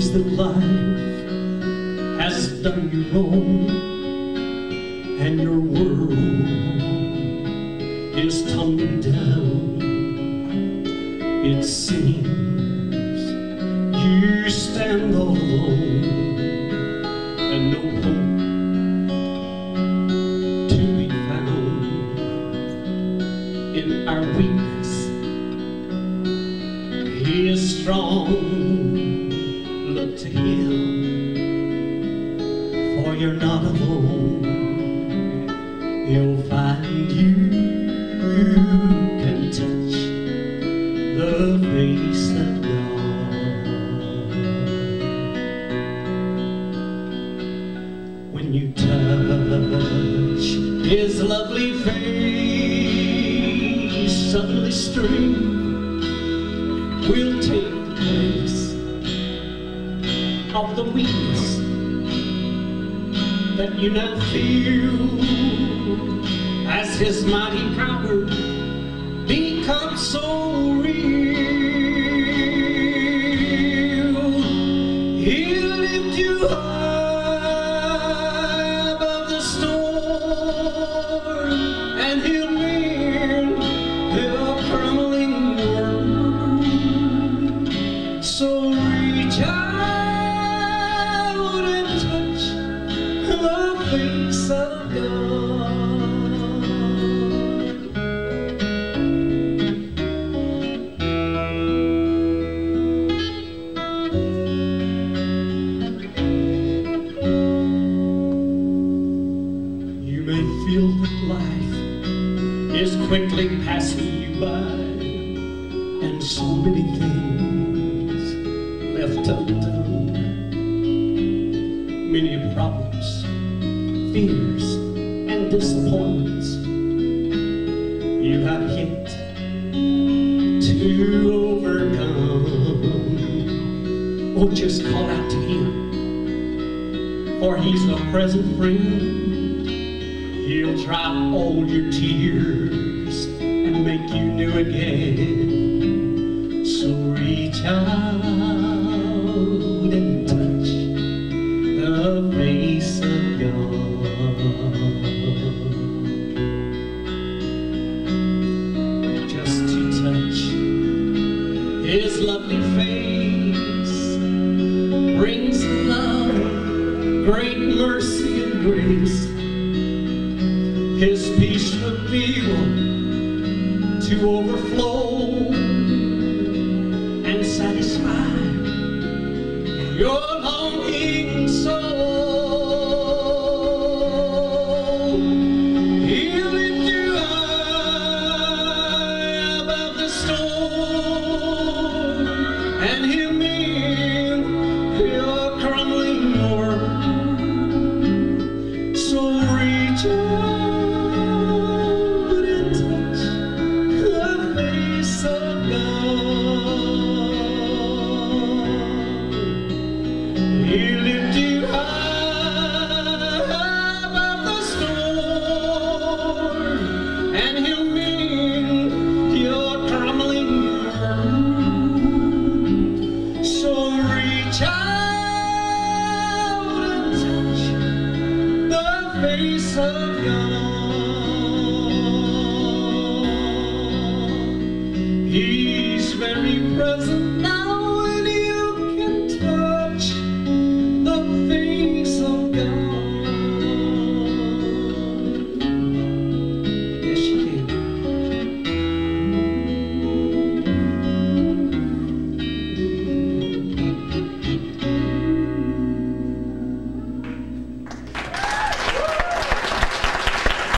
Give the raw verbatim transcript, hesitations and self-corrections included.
knows that life has done you wrong, and your world is tumbling down. It seems you stand all alone, and no hope to be found. In our weakness, He is strong. Look to Him, for you're not alone. He'll find you can touch the face of God. When you touch His lovely face, suddenly strength will take the place of the weakness that you now feel, as His mighty power becomes so real. He'll lift you high above the storm, and He'll mend your crumbling world. So reach out and touch the face of God. You may feel that life is quickly passing you by, and so many things left undone. Many problems, fears, and disappointments you have yet to overcome. Oh, just call out to Him, for He's a present friend. He'll dry all your tears and make you new again. So reach out and touch the face of God. Just to touch His lovely face brings love, great mercy and grace. His peace will fill to overflow and satisfy your longing soul. He'll lift you high above the storm, and He'll mend your crumbling world. So reach out and touch the face of God. He'll lift you high above the storm, and He'll mend your crumbling world. So reach out and touch the face of God. He's very present